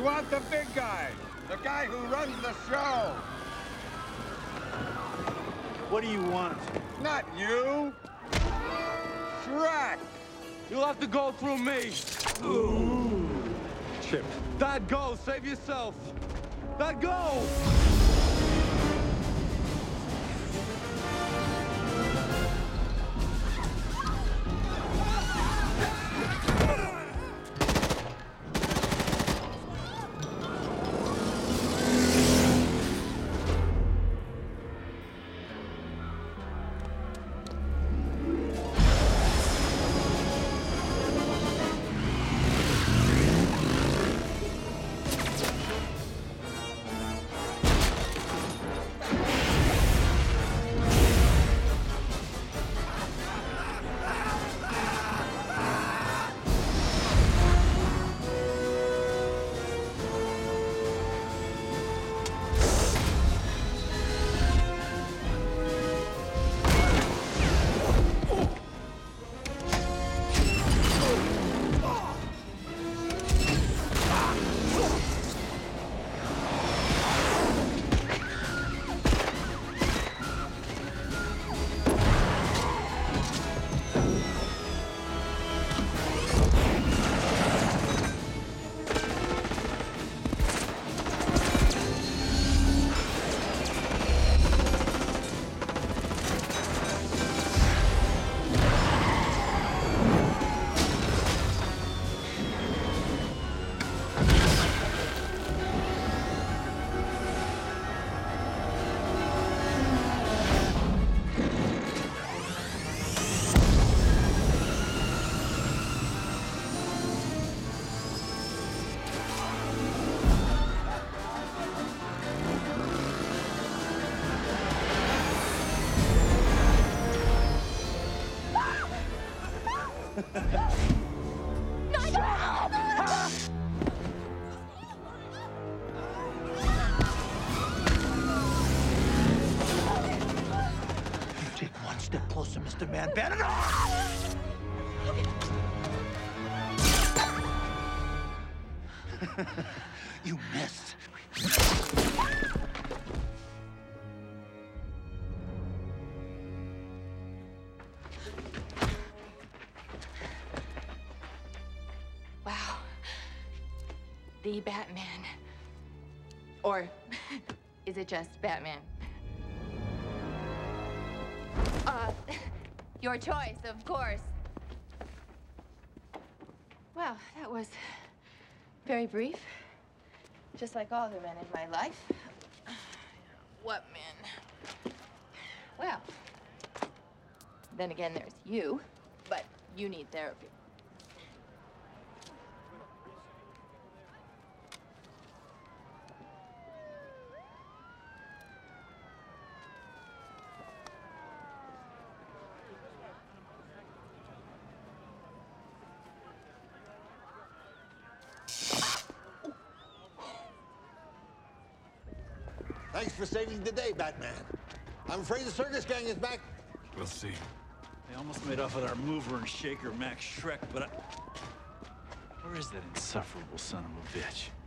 We want the big guy. The guy who runs the show. What do you want? Not you. Shrek. You'll have to go through me. Ooh. Chip. Dad, go. Save yourself. Dad, go. Take one step closer, Mr. Man-Bat. You missed. Wow. The Batman. Or is it just Batman? Your choice, of course. Well, that was very brief. Just like all the men in my life. What men? Well, then again, there's you, but you need therapy. Thanks for saving the day, Batman. I'm afraid the circus gang is back. We'll see. They almost made off with our mover and shaker, Max Shrek, but where is that insufferable son of a bitch?